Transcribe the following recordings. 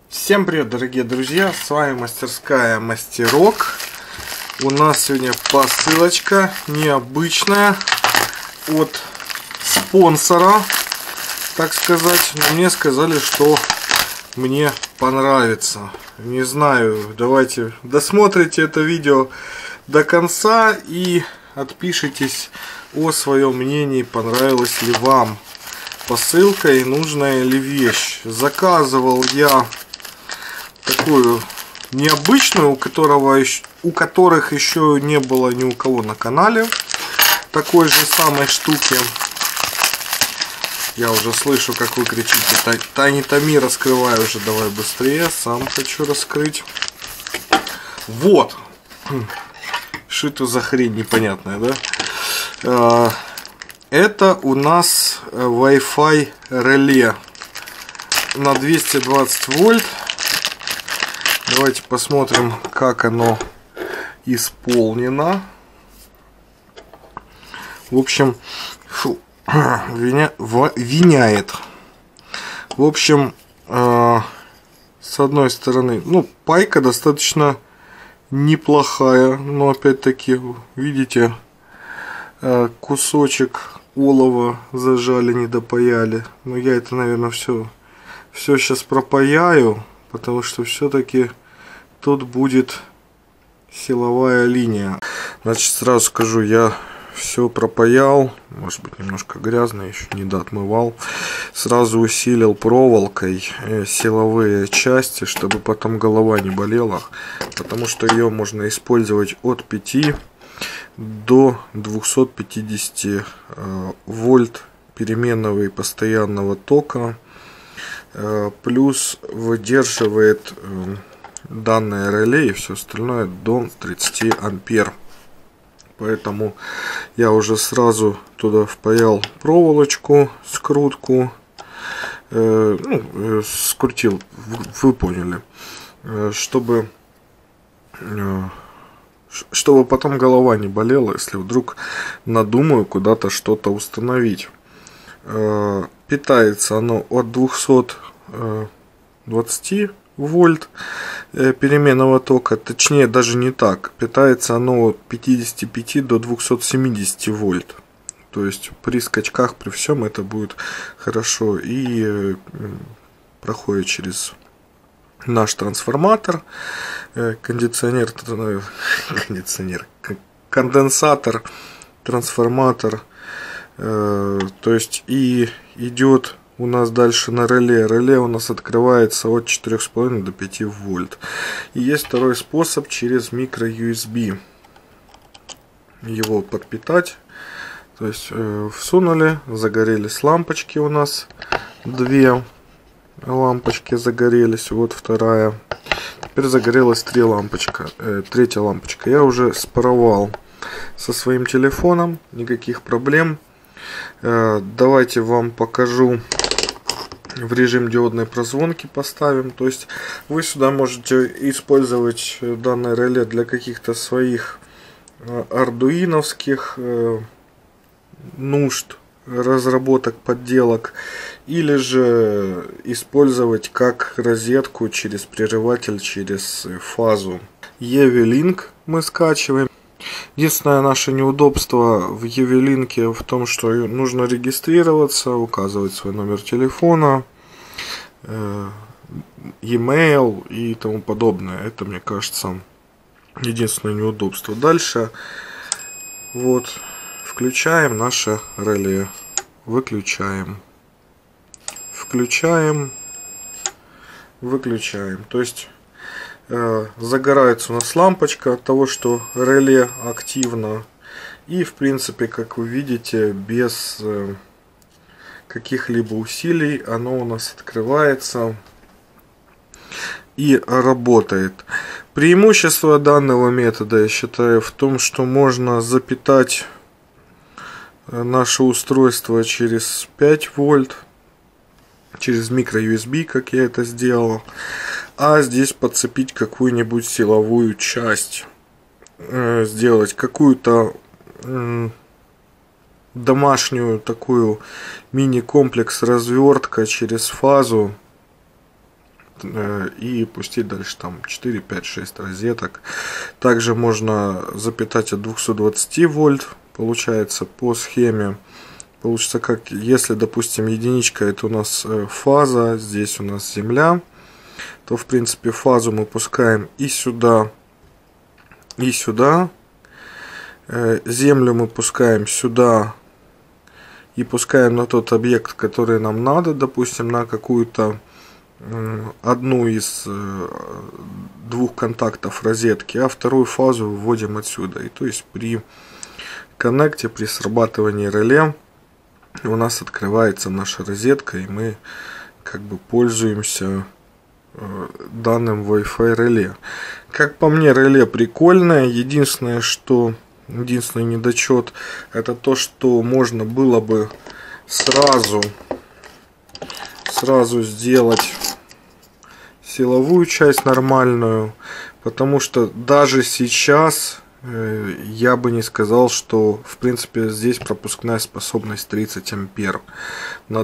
Всем привет, дорогие друзья, с вами мастерская Мастерок. У нас сегодня посылочка необычная от спонсора, так сказать. Но мне сказали, что мне понравится. Не знаю, давайте досмотрите это видео до конца и отпишитесь о своем мнении, понравилась ли вам посылка и нужная ли вещь. Заказывал я такую необычную, у которых еще не было ни у кого на канале такой же самой штуки. Я уже слышу, как вы кричите: Тани, Томи, раскрывай уже, давай быстрее, сам хочу раскрыть. Вот, что это за хрень непонятная, да? Это у нас Wi-Fi реле на 220 вольт. Давайте посмотрим, как оно исполнено. В общем, виняет. В общем, с одной стороны, пайка достаточно неплохая, но опять-таки, видите, кусочек олова зажали, не допаяли. Но я это, наверное, все сейчас пропаяю, потому что все-таки тут будет силовая линия. Значит, сразу скажу, я все пропаял, может быть немножко грязно, еще не доотмывал. Сразу усилил проволокой силовые части, чтобы потом голова не болела, потому что ее можно использовать от 5 до 250 вольт переменного и постоянного тока. Плюс выдерживает данное реле и все остальное до 30 ампер. Поэтому я уже сразу туда впаял проволочку, скрутку, скрутил, вы поняли, чтобы потом голова не болела, если вдруг надумаю куда-то что-то установить. Питается оно от 220 вольт переменного тока, точнее даже не так, питается оно от 55 до 270 вольт. То есть при скачках, при всем это будет хорошо и проходит через наш трансформатор, конденсатор, трансформатор. То есть и идет у нас дальше на реле. Реле у нас открывается от 4,5 до 5 вольт. И есть второй способ через микро USB его подпитать. То есть всунули, загорелись лампочки у нас. 2 лампочки загорелись, вот вторая. Теперь загорелась 3 лампочка, третья лампочка. Я уже спаровал со своим телефоном, никаких проблем. Давайте вам покажу, в режим диодной прозвонки поставим. То есть вы сюда можете использовать данное реле для каких-то своих ардуиновских нужд, разработок, подделок, или же использовать как розетку через прерыватель, через фазу. EV-Link мы скачиваем. Единственное наше неудобство в EV-Link в том, что нужно регистрироваться, указывать свой номер телефона, e-mail и тому подобное. Это, мне кажется, единственное неудобство. Дальше вот включаем наше реле, выключаем, включаем, выключаем. То есть загорается у нас лампочка от того, что реле активно, и в принципе, как вы видите, без каких-либо усилий оно у нас открывается и работает. Преимущество данного метода, я считаю, в том, что можно запитать наше устройство через 5 вольт, через микро USB, как я это сделал, а здесь подцепить какую-нибудь силовую часть, сделать какую-то домашнюю такую мини-комплекс развертка через фазу, и пустить дальше там 4, 5, 6 розеток. Также можно запитать от 220 вольт, получается по схеме. Получится как, если, допустим, единичка это у нас фаза, здесь у нас земля, то в принципе фазу мы пускаем и сюда, и сюда. Землю мы пускаем сюда и пускаем на тот объект, который нам надо, допустим, на какую-то одну из двух контактов розетки, а вторую фазу вводим отсюда. И то есть при коннекте, при срабатывании реле у нас открывается наша розетка, и мы как бы пользуемся данным Wi-Fi реле. Как по мне, реле прикольное. Единственный недочет это то, что можно было бы сразу сделать силовую часть нормальную, потому что даже сейчас я бы не сказал, что в принципе здесь пропускная способность 30 ампер на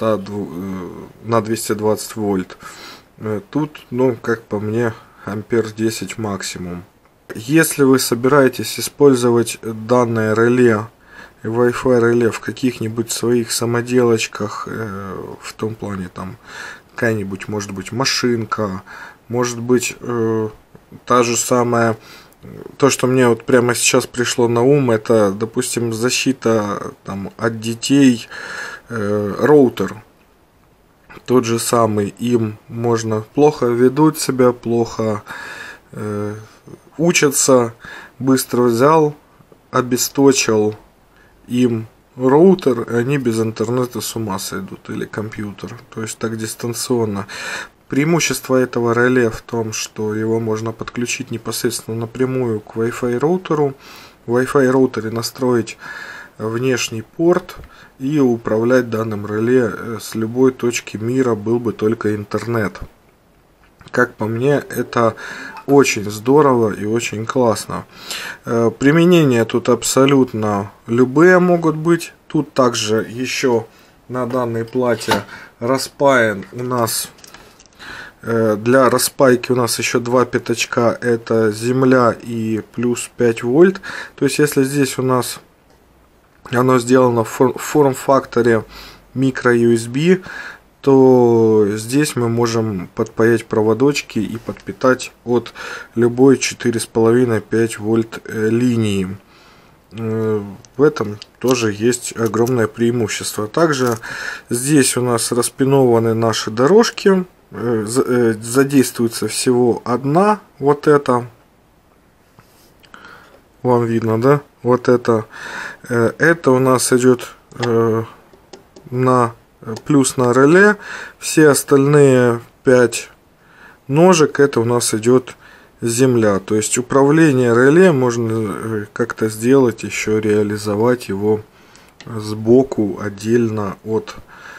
220 вольт. Тут, ну, как по мне, ампер 10 максимум. Если вы собираетесь использовать данное реле, Wi-Fi реле в каких-нибудь своих самоделочках, в том плане там какая-нибудь, может быть, машинка, может быть, та же самая, то, что мне вот прямо сейчас пришло на ум, это, допустим, защита там от детей, роутер. Тот же самый, им можно плохо ведут себя, плохо учатся, быстро взял, обесточил им роутер, и они без интернета с ума сойдут, или компьютер, то есть так дистанционно. Преимущество этого реле в том, что его можно подключить непосредственно напрямую к Wi-Fi роутеру. В Wi-Fi роутере настроить внешний порт и управлять данным реле с любой точки мира, был бы только интернет. Как по мне, это очень здорово и очень классно. Применения тут абсолютно любые могут быть. Тут также еще на данной плате распаян у нас, для распайки у нас еще два пятачка, это земля и плюс 5 вольт. То есть если здесь у нас оно сделано в форм-факторе micro-USB, то здесь мы можем подпаять проводочки и подпитать от любой 4,5-5 вольт линии. В этом тоже есть огромное преимущество. Также здесь у нас распинованы наши дорожки. Задействуется всего одна, вот это. Вам видно, да? Вот это. Это у нас идет плюс на реле. Все остальные 5 ножек, это у нас идет земля. То есть управление реле можно как-то сделать, еще реализовать его сбоку, отдельно от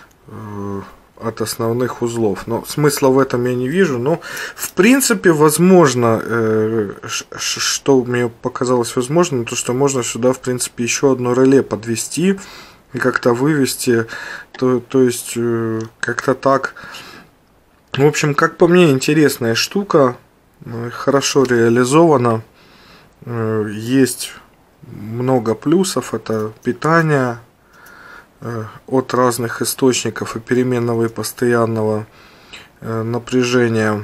основных узлов. Но смысла в этом я не вижу. Но в принципе возможно, что мне показалось возможным, то что можно сюда в принципе еще одно реле подвести и как-то вывести, то есть как-то так. В общем, как по мне, интересная штука, хорошо реализована, есть много плюсов, это питание от разных источников и переменного и постоянного напряжения,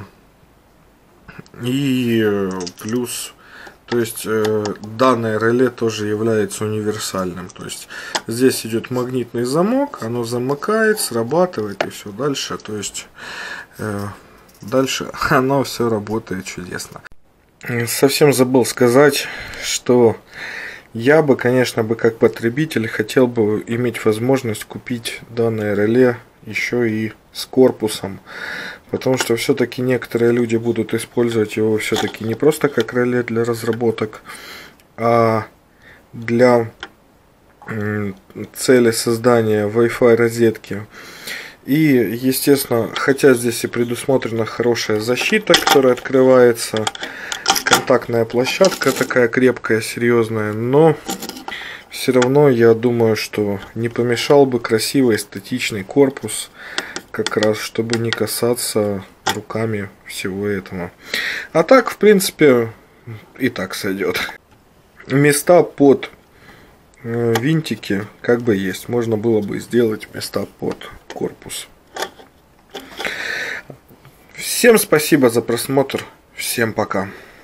и плюс, то есть данное реле тоже является универсальным. То есть здесь идет магнитный замок, оно замыкает, срабатывает и все дальше. То есть дальше оно все работает чудесно. Совсем забыл сказать, что я бы, конечно, как потребитель хотел бы иметь возможность купить данное реле еще и с корпусом. Потому что все-таки некоторые люди будут использовать его все-таки не просто как реле для разработок, а для цели создания Wi-Fi розетки. И, естественно, хотя здесь и предусмотрена хорошая защита, которая открывается, контактная площадка такая крепкая, серьезная, но все равно я думаю, что не помешал бы красивый эстетичный корпус, как раз чтобы не касаться руками всего этого. А так, в принципе, и так сойдет. Места под винтики как бы есть. Можно было бы сделать места под корпус. Всем спасибо за просмотр. Всем пока.